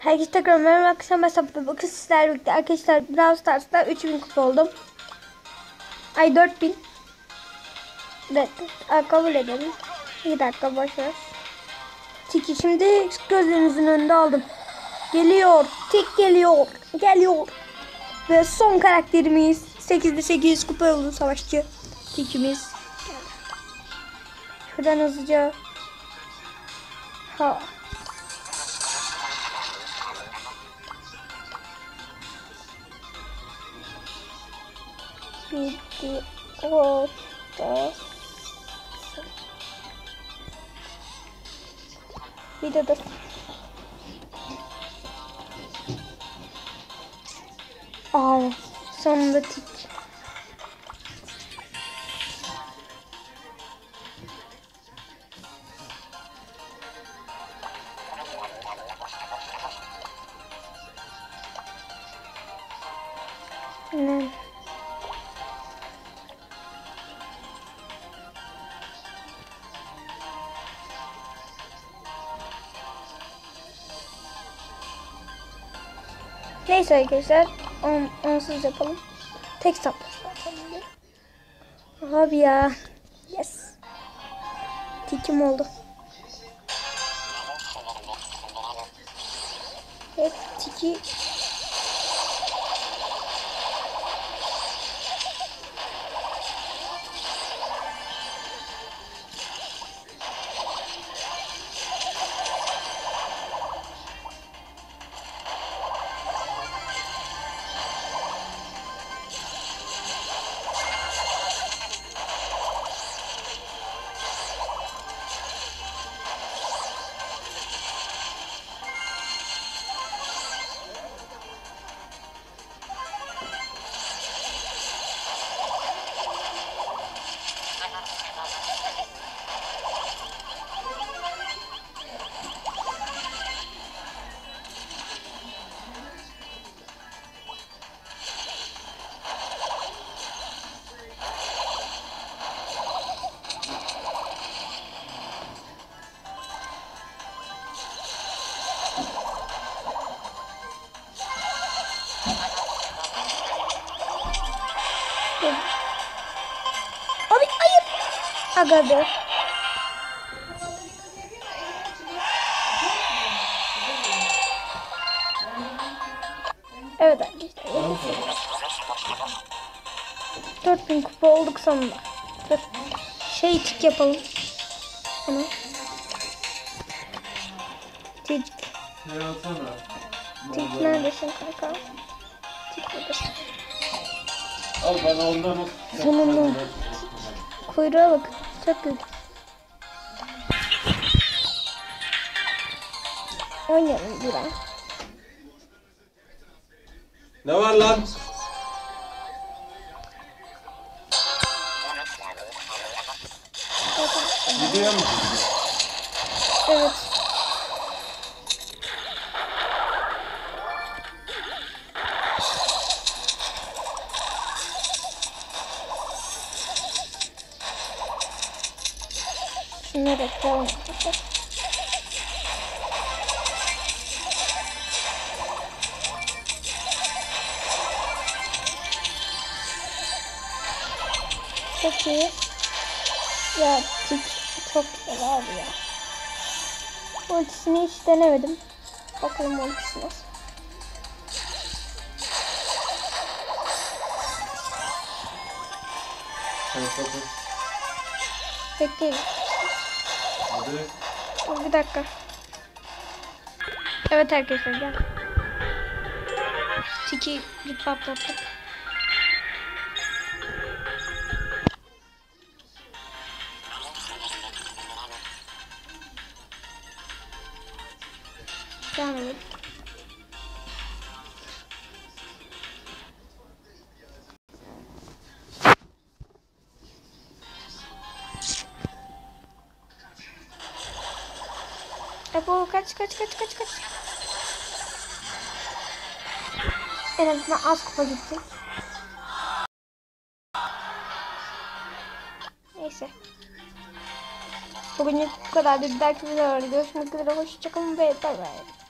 Herkese tekrar merhaba arkadaşlar. Ben bakın sizlerle birlikte arkadaşlar Brawl Stars'ta 3000 kupa oldum. Ay 4000. Evet, kabul edelim. 2 dakika boşver. Tiki şimdi gözlerinizin önünde aldım. Geliyor. Tik geliyor. Geliyor. Ve son karakterimiz 8'de 8 kupa oldu savaşçı. Tikimiz. Şuradan hızlıca. Ha. Bitti. Orta. Videoda. Aa, sonunda tik. Ne? Neyse arkadaşlar, onsuz yapalım. Tek saplaşma yapalım. Abi ya. Yes. Tikim oldu. Hep tiki. Abi hayır. Aga be. Evet arkadaşlar. 4000 kupa olduk sonunda. Dur. Tik yapalım. Bunu. Tik. Tik neredesin kanka? Tik buradasın. Al bana ondan o. Sonunda. Kuyruğa bak. Çok kötü. Oynayalım bir an. Ne var lan? Gidiyor musun? Evet. Şunları ekleyelim. Çok iyi. Ya tik çok güzel abi ya. Ultisini hiç denemedim. Bakalım ultisi nasıl. Bekleyin. Hadi. Bir dakika. Evet arkadaşlar gel. Tiki bir patlattık. Devam edelim. Bu kaç. En azından az kupa gitti. Neyse. Bugünlük bu kadar. Bir dahaki videolarda görüşmek üzere. Hoşçakalın ve bay bay.